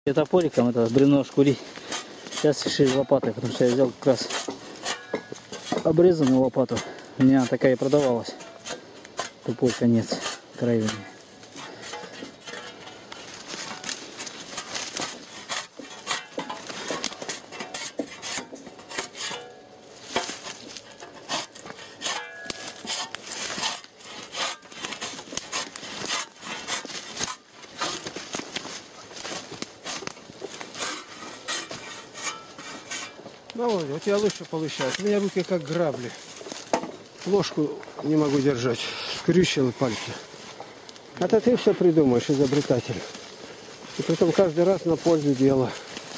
Топориком это бревно шкурить. Сейчас решили лопатой, потому что я взял как раз обрезанную лопату. У меня такая и продавалась. Тупой конец кровельный. Ну, Володя, у тебя лучше получается. У меня руки как грабли. Ложку не могу держать. Скрючило пальцы. Это ты все придумаешь, изобретатель. И притом каждый раз на пользу дела.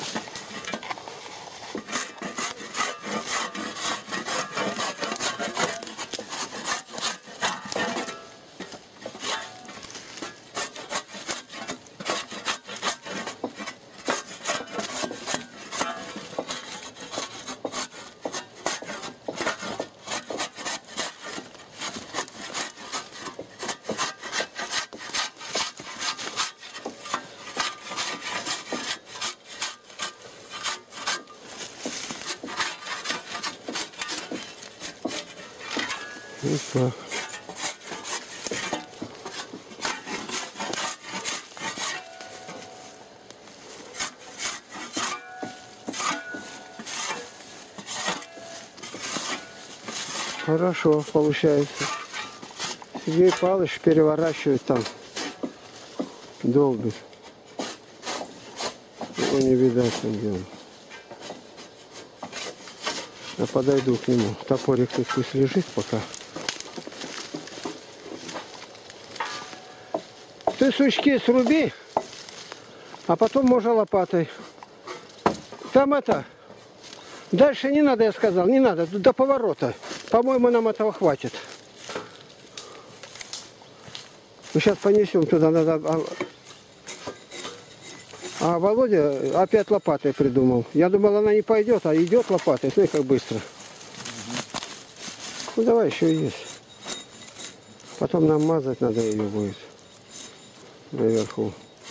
Вот так. Хорошо получается. Сергей Павлович переворачивает там. Долбит. Его не видать там дело. Я подойду к нему. Топорик тут пусть лежит пока. Ты сучки сруби, а потом можно лопатой. Там это, дальше не надо, я сказал, не надо, до поворота. По-моему, нам этого хватит. Мы сейчас понесем туда, надо. А Володя опять лопатой придумал. Я думал, она не пойдет, а идет лопатой. Смотри, как быстро. Ну, давай, еще есть. Потом нам мазать надо ее будет. Наверху.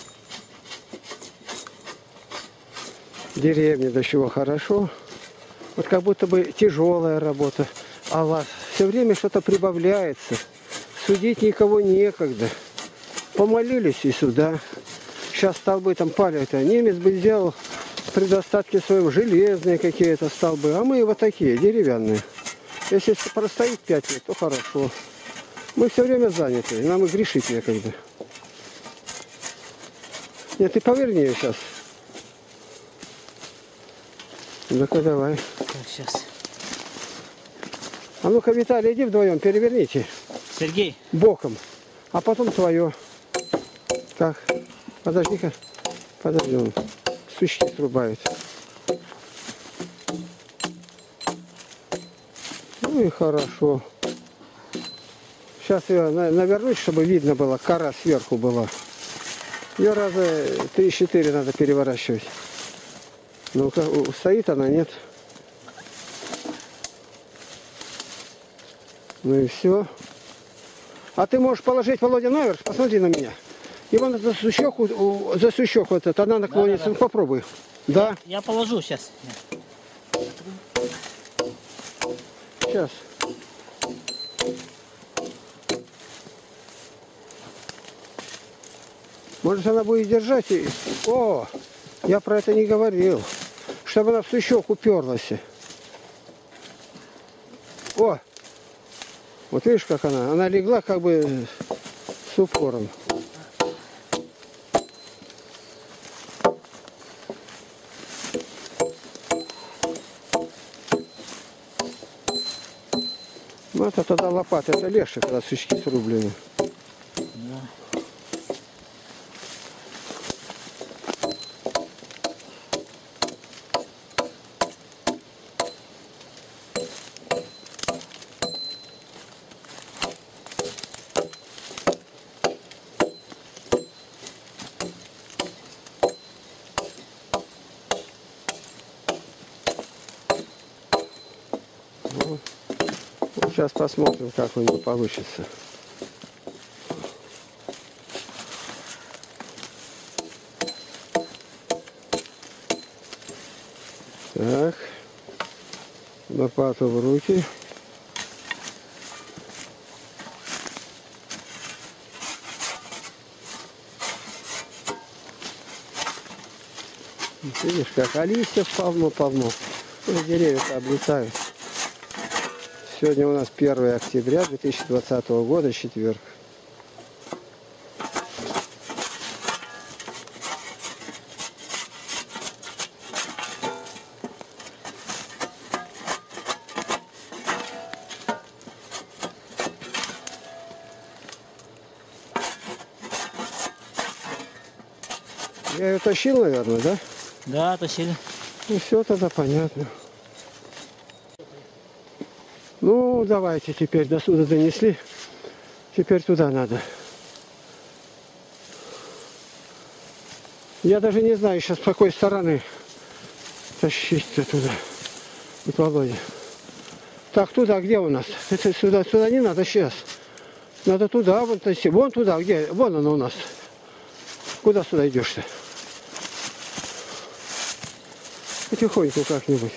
Деревня до чего хорошо. Вот как будто бы тяжелая работа. А у вас все время что-то прибавляется. Судить никого некогда. Помолились и сюда. Сейчас столбы там палят. Немец бы сделал при достатке своем железные какие-то столбы. А мы вот такие, деревянные. Если простоит 5 лет, то хорошо. Мы все время заняты. Нам и грешить некогда. Нет, ты поверни ее сейчас. Ну-ка, давай. Так, сейчас. А ну-ка, Виталий, иди вдвоем, переверните. Сергей. Боком. А потом твое. Так, подожди-ка. Подожди, он сучки срубает. Ну и хорошо. Сейчас ее навернуть, чтобы видно было, кора сверху была. Ее раза 3-4 надо переворачивать. Ну-ка, стоит она, нет? Ну и все. А ты можешь положить, Володя, наверх, посмотри на меня. И вон за сучок вот это, она наклонится. Да. Ну, попробуй. Да? Я положу сейчас. Сейчас. Может, она будет держать и... О, я про это не говорил. Чтобы она в сучок уперлась. О, вот видишь, как она? Она легла как бы с упором. Ну, это тогда лопата, это легче, когда сучки срублены. Да. Сейчас посмотрим, как у него получится. Так. Лопату в руки. Видишь, как листьев полно-полно. Деревья-то облетают. Сегодня у нас 1 октября 2020 года, четверг. Я ее тащил, наверное, да? Да, тащили. Ну все, тогда понятно. Ну, давайте теперь до сюда донесли. Теперь туда надо. Я даже не знаю сейчас, с какой стороны тащить-то туда. Вот, Володя. Так, туда где у нас? Это сюда не надо сейчас. Надо туда, вон тащить. Вон туда, где? Вон оно у нас. Куда сюда идешь-то? Потихоньку как-нибудь.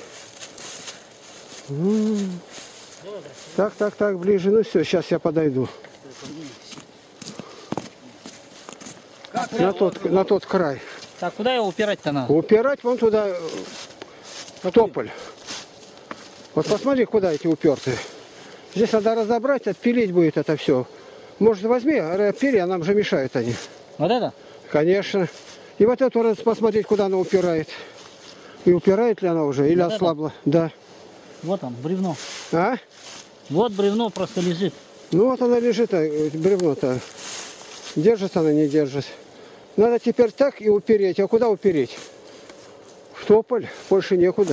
Так, ближе. Ну все, сейчас я подойду. На тот край. Так, куда его упирать-то надо? Упирать вон туда тополь. Вот посмотри, куда эти упертые. Здесь надо разобрать, отпилить будет это все. Может, возьми, отпили, а нам же мешают они. Вот это? Конечно. И вот эту раз посмотреть, куда она упирает. И упирает ли она уже, или вот ослабла. Это? Да. Вот он, бревно. А? Вот бревно просто лежит. Ну вот она лежит, бревно-то. Держит она, не держит. Надо теперь так и упереть. А куда упереть? В тополь. Больше некуда.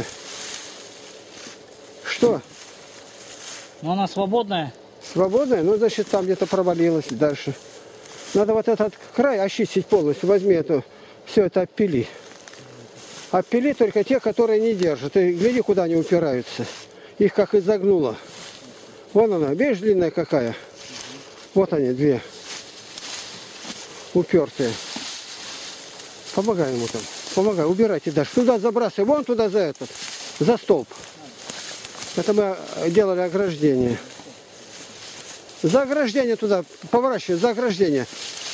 Что? Ну, она свободная. Свободная? Ну, значит, там где-то провалилась дальше. Надо вот этот край очистить полностью. Возьми эту, все это отпили. Отпили только те, которые не держат. И гляди, куда они упираются. Их как изогнуло. Вон она, видишь, длинная какая? Вот они, две. Упертые. Помогай ему там. Помогай, убирайте дальше. Туда забрасывай, вон туда за этот. За столб. Это мы делали ограждение. За ограждение туда, поворачивай, за ограждение.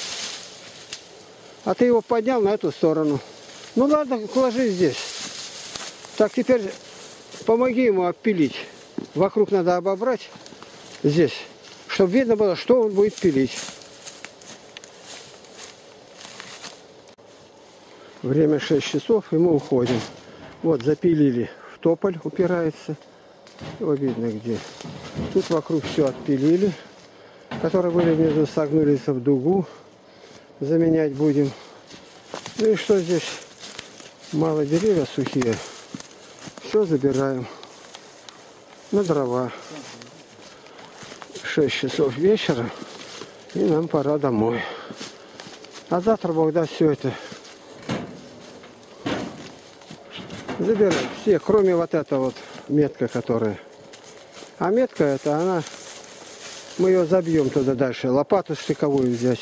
А ты его поднял на эту сторону. Ну ладно, положи здесь. Так, теперь помоги ему опилить. Вокруг надо обобрать здесь, чтобы видно было, что он будет пилить. Время 6 часов, и мы уходим. Вот, запилили. В тополь упирается. Его видно где. Тут вокруг все отпилили. Которые были внизу, согнулись в дугу. Заменять будем. Ну и что здесь? Мало деревья сухие. Все забираем. На дрова. 6 часов вечера. И нам пора домой. А завтра Бог даст все это. Забираем все, кроме вот этой вот метка, которая. А метка это, она... Мы ее забьем туда дальше. Лопату штыковую взять.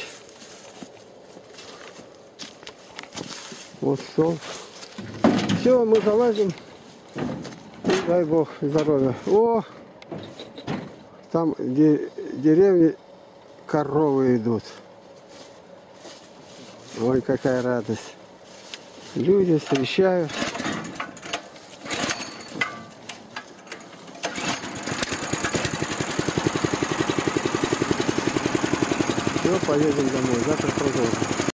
Вот стол. Все, мы залазим. И дай Бог здоровья. О! Там деревни коровы идут. Ой, какая радость. Люди встречают. Все, поедем домой. Завтра продолжим.